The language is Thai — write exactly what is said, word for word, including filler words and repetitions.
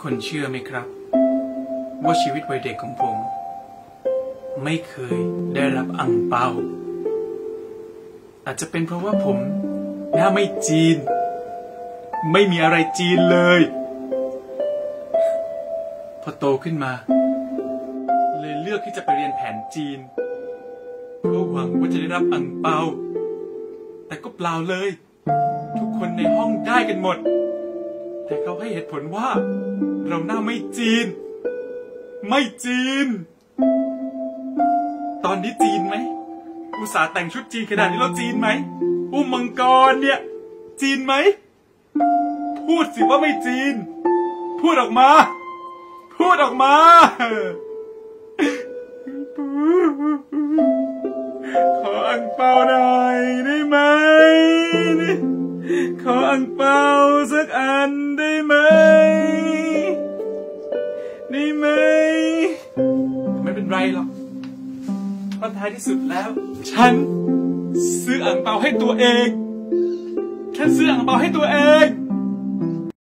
คนเชื่อไหมครับว่าชีวิตวัยเด็กของผมไม่เคยได้รับอั่งเปาอาจจะเป็นเพราะว่าผมหน้าไม่จีนไม่มีอะไรจีนเลยพอโตขึ้นมาเลยเลือกที่จะไปเรียนแผนจีนเพื่อหวังว่าจะได้รับอั่งเปาแต่ก็เปล่าเลยทุกคนในห้องได้กันหมดแต่เขาให้เหตุผลว่าเราหน้าไม่จีนไม่จีนตอนนี้จีนไหมอุตส่าห์แต่งชุดจีนขนาดนี้เราจีนไหมอุ้มมังกรเนี่ยจีนไหมพูดสิว่าไม่จีนพูดออกมาพูดออกมาขออั่งเปาหน่อยได้ไหมขออั่งเปาสักอันได้ไหมได้ไหมไม่เป็นไรหรอกเพราะท้ายที่สุดแล้วฉันซื้ออั่งเปาให้ตัวเองฉันซื้ออั่งเปาให้ตัวเอง